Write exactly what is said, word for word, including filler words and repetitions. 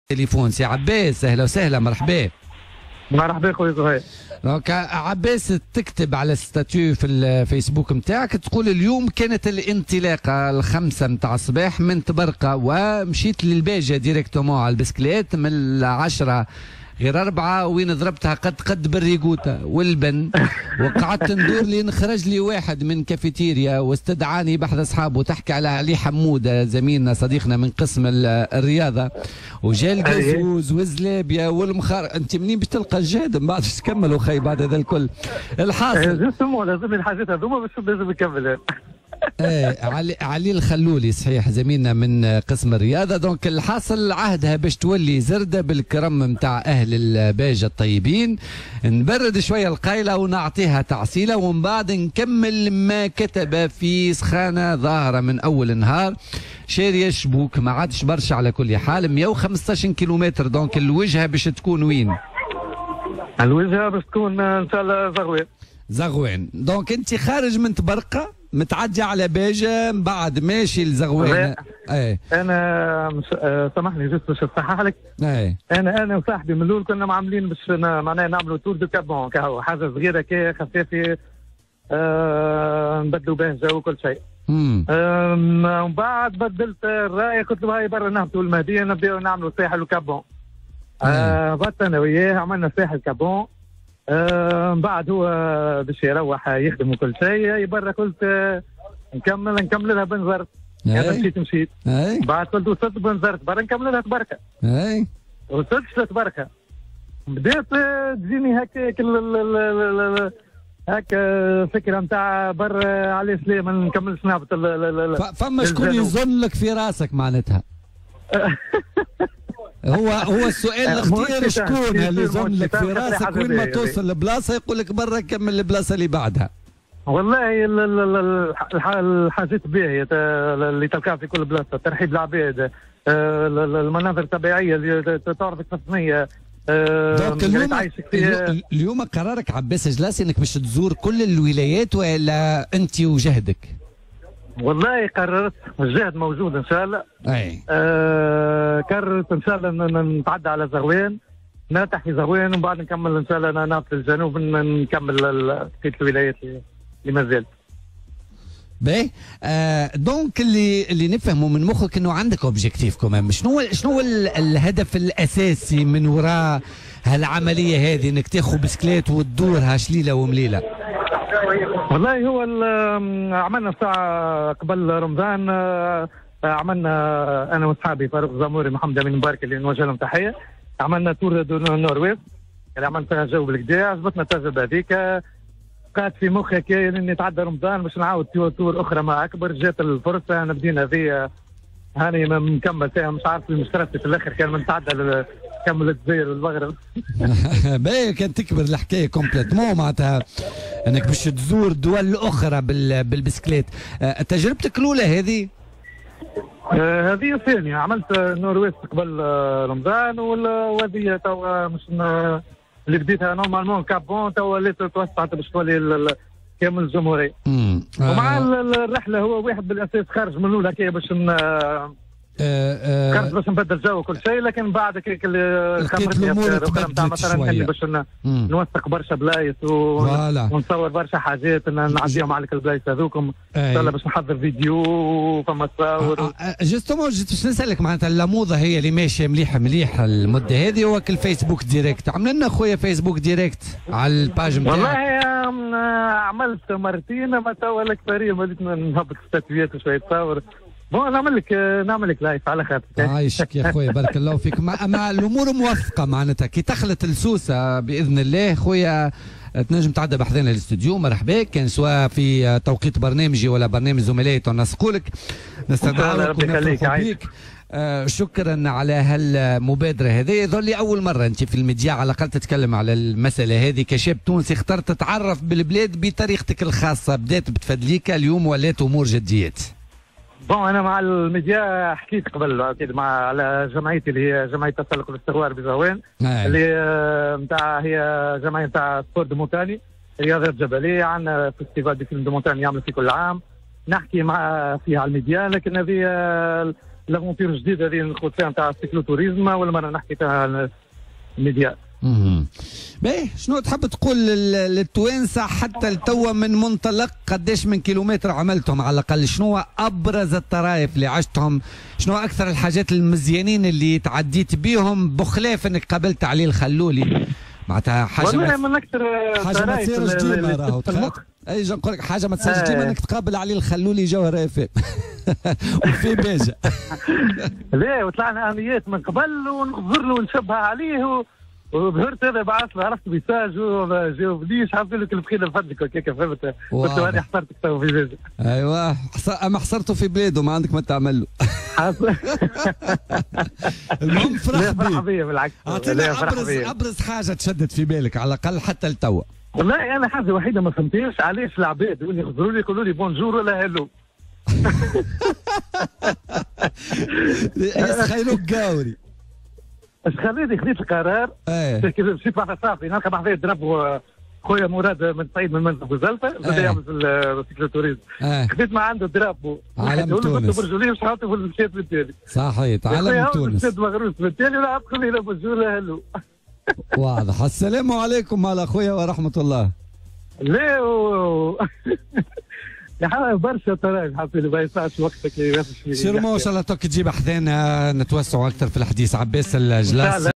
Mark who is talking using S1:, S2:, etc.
S1: تليفون سي عباس، اهلا وسهلا، مرحبا.
S2: مرحبا خويا زهير.
S1: دونك عباس تكتب على الستاتيو في الفيسبوك نتاعك تقول اليوم كانت الانطلاقه الخمسه نتاع الصباح من تبرقه ومشيت للباجه ديريكتومون على البسكليت من العشره غير أربعة وين ضربتها قد قد بالريقوتة والبن وقعدت ندور لين خرج لي واحد من كافيتيريا واستدعاني بحث أصحابه تحكي على علي حمودة زميلنا صديقنا من قسم الرياضة وجا القزوز والزلابيا والمخار. أنت منين باش تلقى الجهد من بعد باش تكملوا خي بعد هذا الكل؟ الحاصل
S2: لازم الحاجات هذوما باش لازم نكمل.
S1: ايه علي علي الخلولي صحيح زميلنا من قسم الرياضه. دونك الحاصل عهدها باش تولي زرده بالكرم نتاع اهل الباجه الطيبين، نبرد شويه القايله ونعطيها تعسيله ومن بعد نكمل ما كتب في سخانه ظاهره من اول نهار شاريه شبوك ما عادش برشا على كل حال مئة وخمسطاش كيلومتر. دونك الوجهه باش تكون وين؟
S2: الوجهه باش تكون ان شاء الله زغوان.
S1: زغوان. دونك انت خارج من تبرقه متعدي على باجه من بعد ماشي لزغوان. ايه
S2: انا مش... آه سامحني جست باش نصحح لك.
S1: ايه
S2: انا انا وصاحبي من الاول كنا معاملين باش معناها نعملوا تور دو كابون كهو حاجه صغيره كي خفيفه آه نبدلوا بها جو وكل شيء.
S1: امم
S2: ومن بعد بدلت الراي قلت له هاي برا نهبطوا المهديه نبداو نعملوا ساحل وكابون. آه بط انا وياه عملنا ساحل كابون. آه من بعد هو باش يروح يخدم وكل شيء برا قلت آه نكمل نكمل لها بنزرت. انا مشيت مشيت
S1: اي
S2: بعد قلت وصلت بنزرت برا نكمل لها تبركه.
S1: اي
S2: وصلت تبركه بديت تجيني هكاك هكا فكره نتاع برا على سلام ما نكملش نهبط.
S1: فما شكون يظن لك في راسك معناتها؟ هو هو السؤال الاختيار شكون اللي يظن لك في راسك وين ما توصل لبلاصه يقول لك برا كمل البلاصه اللي بعدها؟
S2: والله الحاجات باهيه اللي تلقاها في كل بلاصه، ترحيب العباد، المناظر الطبيعيه اللي تعرفك في الصينيه.
S1: دونك اليوم اليوم قرارك عباس جلاسي انك باش تزور كل الولايات ولا انت وجهدك؟
S2: والله قررت الجهد موجود ان شاء الله.
S1: اي
S2: آه قررت ان شاء الله نتعدى على زغوان نرتاح في زغوان ومن بعد نكمل ان شاء الله نهبط الجنوب نكمل بقيه الولايات اللي ما زالت.
S1: باهي آه دونك اللي اللي نفهمه من مخك انه عندك اوبجيكتيف كمان. شنو شنو الهدف الاساسي من وراء هالعمليه هذه انك تاخذ بسكليت وتدورها شليله ومليله؟
S2: والله هو عملنا ساعة قبل رمضان عملنا انا واصحابي فاروق زاموري محمد امين مبارك اللي نوجه لهم تحيه. عملنا تور دو نورويز اللي عملنا فيها جو بالكدا عجبتنا التجربه هذيك. بقات في مخي كي اني نتعدى رمضان باش نعاود تور اخرى مع اكبر. جات الفرصه انا بدينا ذي هاني مكمل فيها مش عارف المشترك في الاخر كان نتعدى كمل الجزائر والمغرب.
S1: باهي كان تكبر الحكايه كومبليتمون معناتها انك باش تزور دول اخرى بالبسكليت. تجربتك الاولى هذه؟
S2: آه هذه الثانيه. عملت نورويز قبل رمضان وهذه توا مش اللي بديتها نورمالمون كابون توا وليت توسعت باش تولي كامل الجمهوريه. ومع الرحله هو واحد بالاساس خارج من الاولى كي باش كانت باش نبدل جو وكل شيء لكن بعد كيك
S1: الخمرتي الاخرى
S2: نتاع مثلا باش نوثق برشا بلايص ونصور برشا حاجات نعديهم عليك البلايص هذوكم ان شاء الله باش نحضر فيديو فما تصاور.
S1: جوستومون جيت باش نسالك معناتها اللموضه هي اللي ماشيه مليحه مليحه المده هذه هو الفيسبوك ديريكت. عمل لنا خويا فيسبوك ديريكت على الباج نتاعك.
S2: والله عملت مرتين ما توا لك فريق وليت نهبط ستاتويات وشويه تصاور. بون نعمل لك نعمل لك لايف على خاطرك.
S1: عايشك يا خويا بارك الله فيك. مع, مع الامور موفقه معناتها كي تخلط السوسه باذن الله خويا تنجم تعدى بحذنا الاستوديو. مرحبا كان سواء في توقيت برنامجي ولا برنامج زملائي تنسقوا لك نستدعوك ونفرحوا بيك. آه شكرا على هالمبادره هذه. يظل لي اول مره انت في الميديا على الاقل تتكلم على المساله هذه كشاب تونسي اخترت تتعرف بالبلاد بطريقتك الخاصه. بدات بتفدليكا اليوم ولات امور جديات.
S2: بون انا مع الميديا حكيت قبل اكيد مع على جمعيتي اللي هي جمعيه التسلق والاستغوار بزغوان اللي نتاع هي جمعيه نتاع سبور دو مونتاني رياضات جبليه. عندنا فيستيفال دي فيلم دو مونتاني يعمل في كل عام نحكي مع فيها على الميديا. لكن هذه لافونتير جديده اللي نخوض فيها نتاع السيكلو توريزم، ولا مره نحكي تاع الميديا.
S1: اها باهي، شنو تحب تقول لل- للتوانسه حتى لتوا من منطلق قداش من كيلومتر عملتهم على الاقل؟ شنو ابرز الطرائف اللي عشتهم؟ شنو اكثر الحاجات المزيانين اللي تعديت بيهم بخلاف انك قابلت علي الخلولي؟ معناتها حاجه
S2: والله
S1: ما
S2: من اكثر
S1: حاجه ما تصيرش ديما راهو
S2: المخ.
S1: اي نقول لك حاجه ما تصيرش
S2: آه.
S1: ديما انك تقابل علي الخلولي جوهر اف ام وفي باجه.
S2: لا وطلعنا امنيات من قبل ونغفر له ونشبه عليه و... وظهرت هذا بعث له، عرفت ميساج وما جاوبنيش، حاب لك البخيل نفدك هكاك فهمت. قلت له هذه حصرتك تو في باجه.
S1: ايوه حص... اما حصرته في بلاده ما عندك ما تعمل له. المهم فرح
S2: لا فرح
S1: بيه.
S2: بيه بالعكس.
S1: اعطينا
S2: لا فرح
S1: ابرز
S2: بيه.
S1: ابرز حاجه تشدت في بالك على الاقل حتى لتوا.
S2: والله انا حاجه وحيده ما فهمتهاش، علاش العباد اللي يخبروا لي يقولوا لي بونجور ولا هلو.
S1: يسخيلوك قاوري.
S2: اش خليني خذيت القرار.
S1: ايه
S2: مشيت مع صافي نلقى مع ضرب خويا مراد من صعيد من منزل بوزلفه بدا
S1: إيه.
S2: يعمل في السيكلو توريزم.
S1: ايه
S2: خذيت مع عنده ضرب
S1: عالم تونس.
S2: برجوليه مش حاطه في الشيت بالتالي.
S1: صحيح عالم تونس.
S2: شد مغروس بالتالي ولعب خلي له بونجور هلو.
S1: واضح. السلام عليكم على اخويا ورحمه الله.
S2: لا و... يا حبيبي برشا ترى حبيبي ما ينفعش وقتك.
S1: شرمو ان شاء الله توك تجيب حذانا نتوسعوا اكثر في الحديث. عباس الجلاس.